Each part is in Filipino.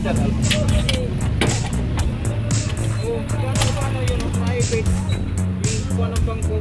sir. Oh, paano yun, private. Yung kuha ng bangko.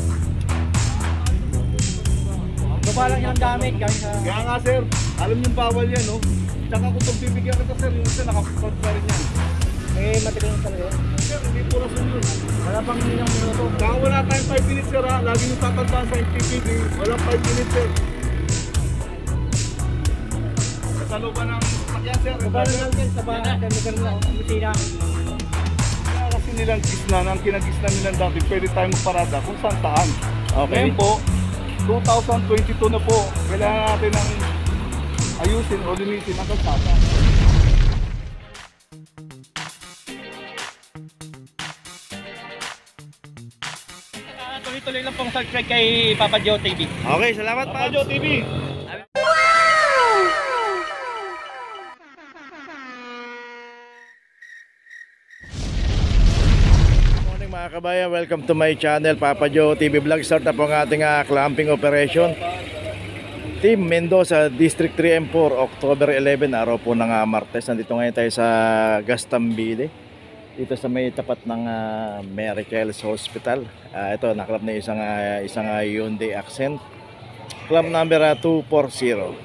Baba lang yung gamit, kami sa... Kaya nga sir, alam yung bawal yan, no? Tsaka kung pagbibigyan kita sir, yung isa nakapagpag pa rin yan. Eh, matigal yung talaga yan. Sir, hindi po rason yun. Wala pang ilang minuto. Kaya wala tayong 5 minutes sir ha. Lagi yung tatandaan sa NTPD. Walang 5 minutes sir. Sa looban ng sakyan sir. Baba lang yan sa bahay. Sa lugar na, opisina. Kaya kasi nilang gisna, ang kinagisna nilang dati, pwede tayong magparada kung saan saan. Okay. Ngayon po, 2022 na po. Kailangan natin ng ayusin o linisin ang kalsada. Tuloy-tuloy lang pong subscribe kay Papa Joe TV. Okay, salamat Papa Joe TV. Morning mga kabayan, welcome to my channel Papa Joe TV Vlog. Start na po ang ating clamping operation. Team Mendoza, District 3 M4, October 11, araw po ng Martes. Nandito ngayon tayo sa Gastambide, dito sa may tapat ng Mary Child's Hospital. Ito, naklap na isang Hyundai Accent. Club number 240.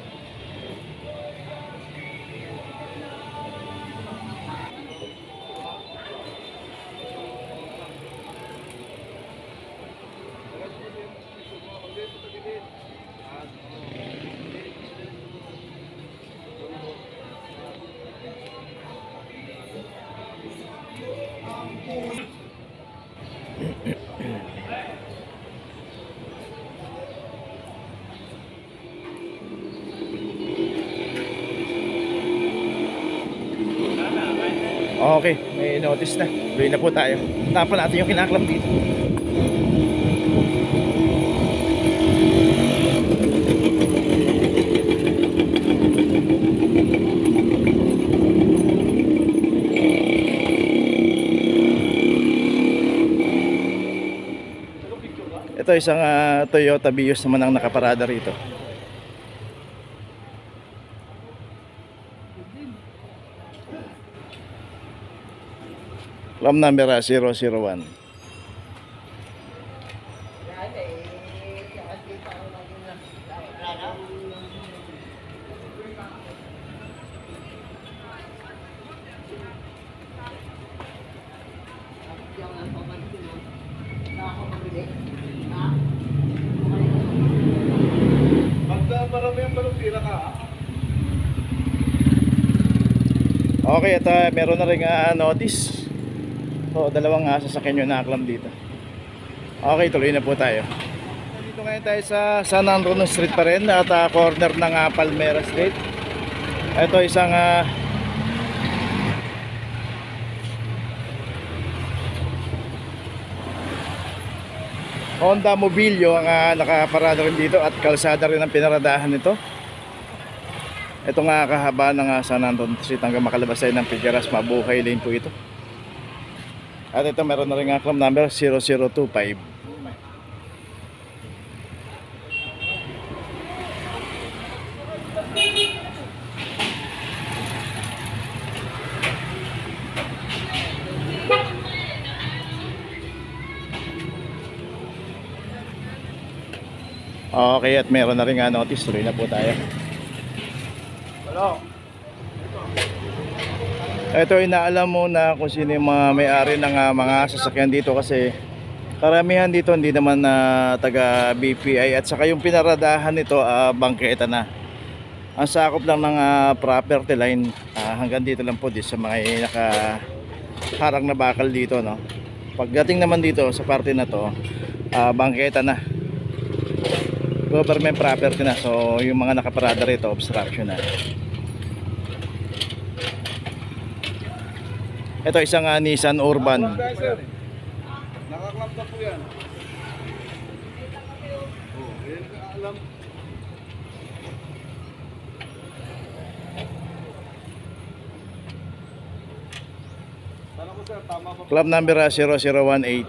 Okay, may notice na. Tuloy na po tayo. Tapan natin yung kinaklam dito. Ito isang Toyota Vios naman ang nakaparada rito. Club number 001. Marami ang balong tira ka. Okay, at meron na rin notice. So, dalawang sasakyan yung nakaklam dito. Okay, tuloy na po tayo. Dito ngayon tayo sa San Andrew Street pa rin at corner ng Palmera Street. Ito isang Honda Mobilio ang nakaparada rin dito at kalsada rin ang pinaradahan nito. Ito nga kahaba ng San Andrew Street hanggang makalabas tayo ng Figueras. Mabuhay lane po ito. At ito meron na rin club number 0025. Okay, at meron na rin notice. Tuloy na po tayo. Hello. Ito, inaalam mo na kung sino yung mga may-ari ng mga sasakyan dito kasi karamihan dito hindi naman taga BPI at saka yung pinaradahan nito bangketa na. Ang sakop lang ng property line hanggang dito lang po sa mga nakaharang na bakal dito, no. Pagdating naman dito sa parte na to, bangketa na. Government property na. So yung mga nakaparada rito obstruction na. Ito isang Nissan Urban. Nakaklap na po yan. Alam. Club number 0018.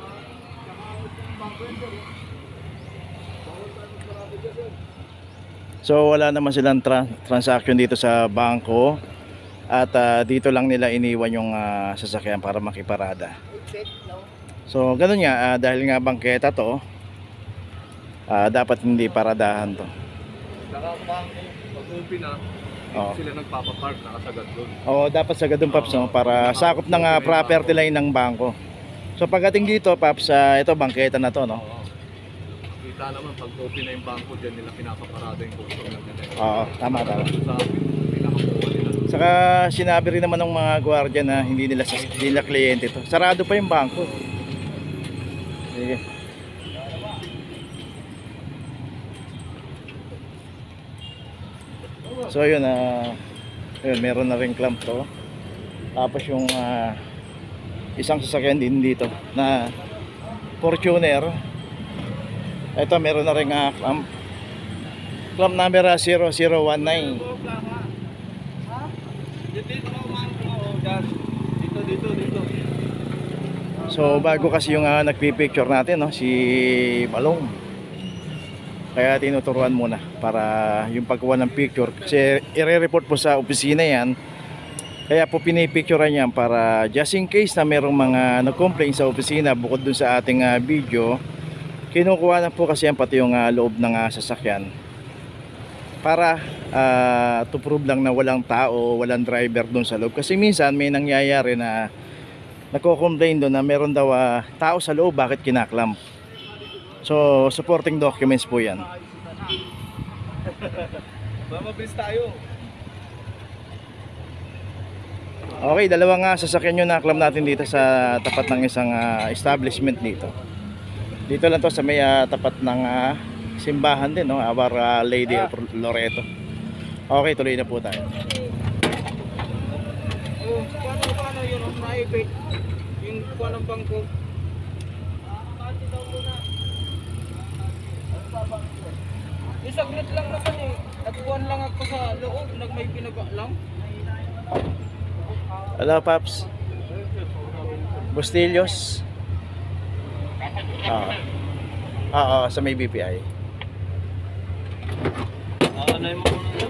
So wala naman silang transaction dito sa bangko. At dito lang nila iniwan yung sasakyan para makiparada. So ganun nga, dahil nga bangketa to, dapat hindi paradahan to. Saka pag-open na, Oo. sila nagpapapark, nakasagad doon. Oo, dapat sagad doon, Paps, no? Para sakop ng property line ng bangko. So pagdating dito, Paps, ito bangketa na to, no? Oo. Kita naman, pag-open na yung bangko, dyan nila pinapaparada yung customer nila. Oo, tama. Sa akin, pinakakuha nila. Saka sinabi rin naman ng mga gwardiya na hindi nila kliyente to. Sarado pa yung bangko. Sige. So yun, yun, meron na rin clamp to. Tapos yung isang sasakyan din dito na Fortuner. Ito meron na rin clamp. Clamp number 0019. Dito. So bago kasi yung nagpipicture natin, no, si Balong. Kaya tinuturuan muna para yung pagkuha ng picture, kasi i-report po sa opisina yan. Kaya po pinipicturean yan para just in case na merong mga nag-complain sa opisina bukod dun sa ating video, kinukuha na po kasi yan pati yung loob ng sasakyan para to prove lang na walang tao, walang driver dun sa loob. Kasi minsan may nangyayari na nagko-complain doon na meron daw tao sa loob, bakit kinaklamp. So supporting documents po yan. Mabilis tayo. Okay, dalawang sasakyan yung naklam natin dito sa tapat ng isang establishment dito. Dito lang to sa may tapat ng simbahan din, no? Our Lady of Loreto. Okay, tuloy na po tayo. Paano yun, private, yung kuha ng bangko. Isaglit lang naman eh, at kuhan lang ako sa loob, may pinaga lang. Hello, Paps. Bustillos. Sa may BPI. Ano yung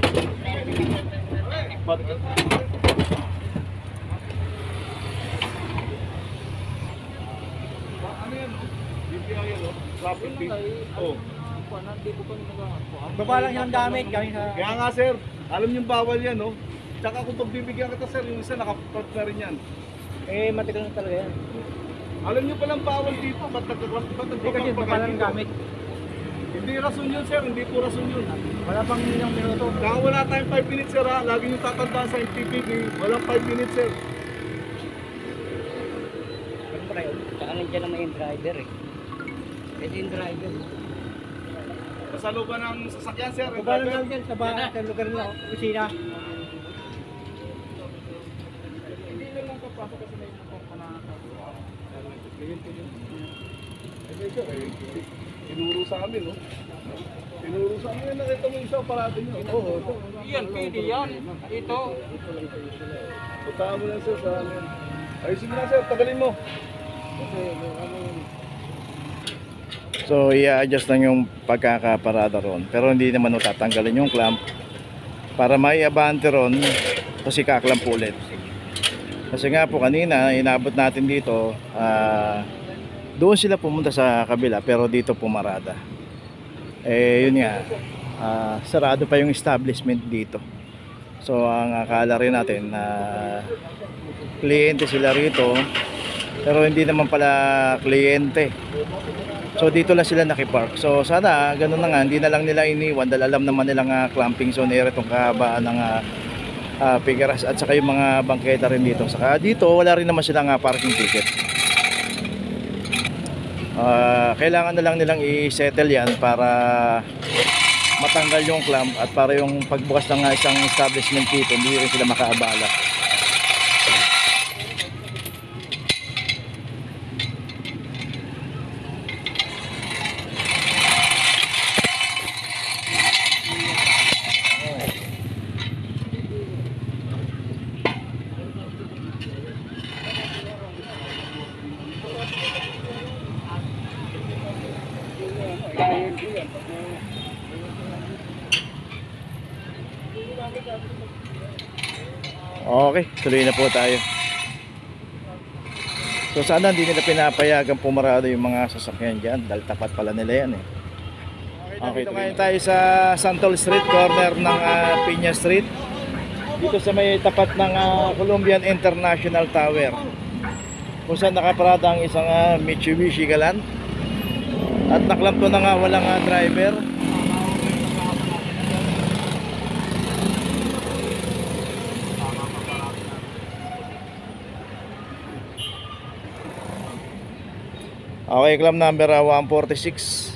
Baba lang yung damit, galing sa... Kaya nga sir, alam niyo bawal yan, no? Tsaka kung pagbibigyan kita sir, yung isa nakapat na rin yan. Eh, matagal na talaga yan. Alam niyo palang bawal dito, ba't Hindi kasi baba lang yung gamit. Hindi rason yun sir, hindi po rason yun. Wala pang ilang minuto. Kaya wala tayong 5 minutes sir ha, lagi yung tatandaan sa MTPB, walang 5 minutes sir. Siyempre, tsaka nandiyan naman yung driver eh. Kasi yung driver. Sa looban ng sasakyan sir, yung Baba lang driver. lang dyan, sa lugar nila, opisina. Hindi na lang papasok kasi may panakakawa. Tinuro sa amin, no? Tinuro sa amin, nakita mo yung isa parado nyo. Oo. Yan, pwede yan. Ito. Puntahan mo lang sir sa amin. Ayusin mo lang sir, tagalin mo. Kasi So i-adjust lang yung pagkakaparada ron. Pero hindi naman tatanggalin yung clamp para may abante ron kasi kaklamp ulit. Kasi nga po kanina inabot natin dito, doon sila pumunta sa kabila pero dito pumarada. Eh yun nga, sarado pa yung establishment dito. So ang akala rin natin na kliyente sila rito pero hindi naman pala kliyente. So dito lang sila nakipark. So sana ganun na nga, hindi na lang nila iniwan dahil alam naman nilang clamping zone area itong kahabaan ng Figueras at saka yung mga bangketa rin dito. Saka dito wala rin naman silang parking ticket. Kailangan na lang nilang i-settle yan para matanggal yung clamp at para yung pagbukas ng isang establishment dito hindi rin sila makaabala. Okay, tuloy na po tayo. So sana hindi nila pinapayagan pumarado yung mga sasakyan dyan dahil tapat pala nila yan eh. Okay, dito ngayon tayo sa Santol Street, corner ng Piña Street. Dito sa may tapat ng Colombian International Tower. Kung saan nakaparada ang isang Mitsubishi Galant. At naklampo na nga walang driver. Okay, claim number 146.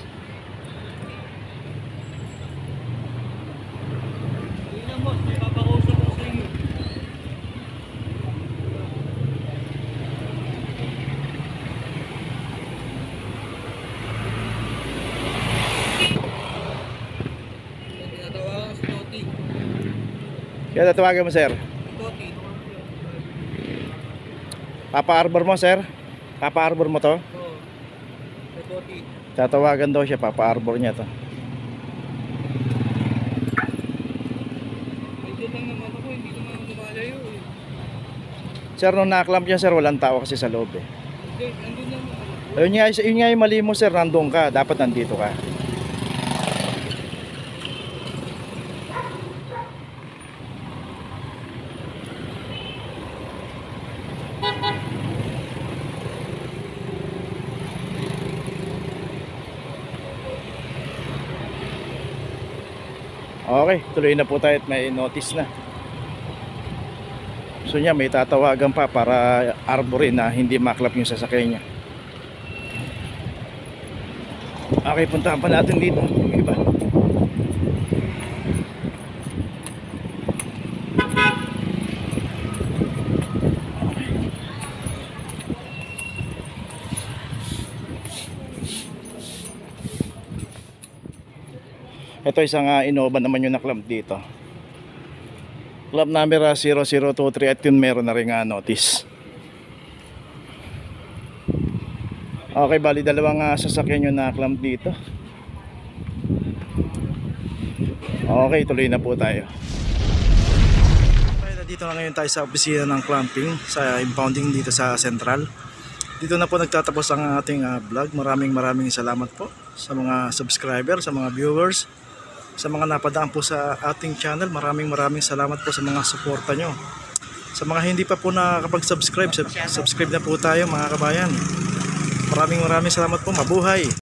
Kaya tatawagan mo, sir. Papa-arbor mo, sir. Papa-arbor mo to. Tatawagan daw siya, papa-arbor niya to. Sir, nung naklamp niya, sir, walang tao kasi sa loob eh. Yun nga yung mali mo, sir, nandun ka. Dapat nandito ka. Okay, tuloy na po tayo at may notice na. So niya may tatawagan pa para arborin na hindi maklap yung sasakyan niya. Okay, puntahan pa natin dito. Iba. Ito isang Innova naman yung naklamp dito. Club number 0023 at yun meron na rin notice. Okay, bali dalawang sasakyan yung naklamp dito. Okay, tuloy na po tayo. Okay, dito na ngayon tayo sa opisina ng clamping sa impounding dito sa Central. Dito na po nagtatapos ang ating vlog. Maraming salamat po sa mga subscriber, sa mga viewers, sa mga napadaan po sa ating channel. Maraming salamat po sa mga suporta nyo. Sa mga hindi pa po nakakapag-subscribe, subscribe na po tayo mga kabayan. Maraming salamat po. Mabuhay!